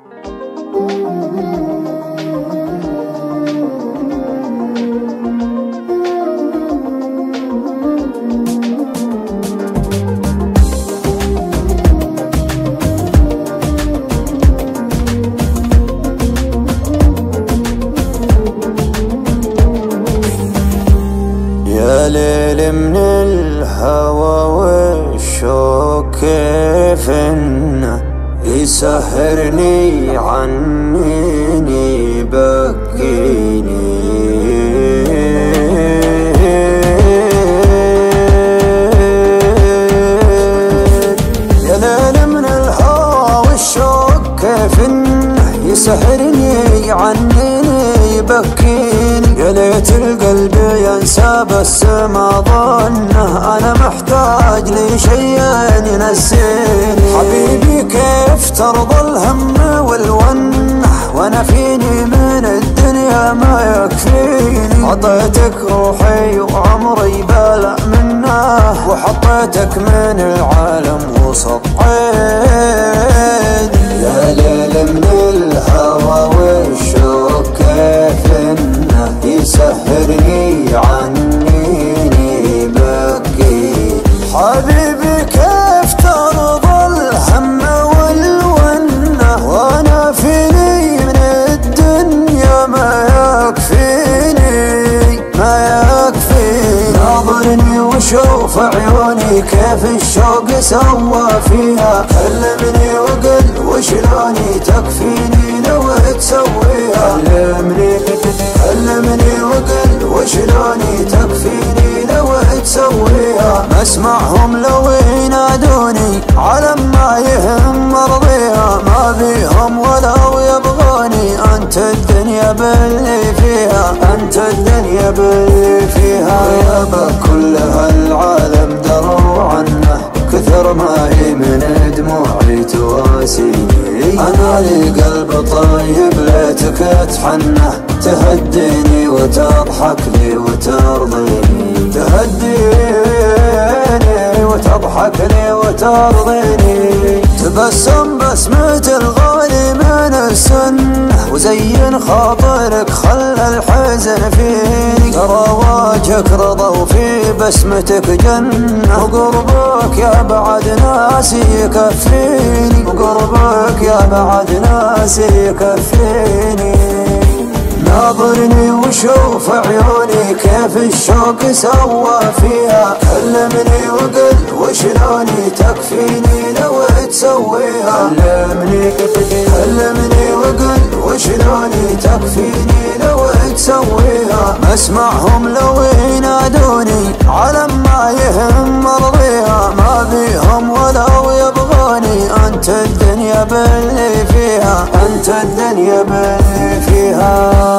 يا ليل من الهوى والشوق كيف انه يسهرني عنيني يبكيني. يا ليل من الهوى والشوق كيف انه يسهرني عنيني يبكيني. يا ليت القلب ينسى بس ما ظنه انا محتاج لي شيء ينسيني. حبيبي كيف ترضى الهم والونه وانا فيني من الدنيا ما يكفيني. عطيتك روحي وعمري بلا منه وحطيتك من العالم وسط عيني. يا ليل من الهوى والشوق كيف انه يسهرني عنيني بكي. حبيبي كيف ترضى الهم والونه وانا فيني من الدنيا ما يكفيني ما يكفيني. ناظرني وشوف عيوني كيف الشوق سوى فيها. كلمني وقل وشلوني تكفيني لو تسويها. كلمني وقل وشلوني تكفيني لو تسويها. ما اسمعهم لو ينادوني على ما يهم مرضيها. ما بيهم ولو يبغوني انت الدنيا باللي فيها. انت الدنيا باللي فيها. غيابك كل هالعالم دروا عنه كثر ما هي من دموعي تواسيني. انا لي قلب طيب ليتك تحنه تهديني وتضحك لي وترضيني. تهديني وتضحك لي وترضيني. تبسم بسمة الغالي من السنة وزين خاطرك خلى الحزن فيني. ترى وجهك رضا وفي بسمتك جنة وقربك يا بعد ناسي يكفيني. وقربك يا بعد ناسي يكفيني. ناظرني وشوف عيوني كيف الشوق سوى فيها. كلمني وقل وشلوني تكفيني لو تسويها. كلمني وقل وشلوني تكفيني لو تسويها. ما اسمعهم لو ينادوني على ما يهم مرضيها. ما بيهم ولو يبغوني انت الدنيا باللي فيها. انت الدنيا باللي فيها.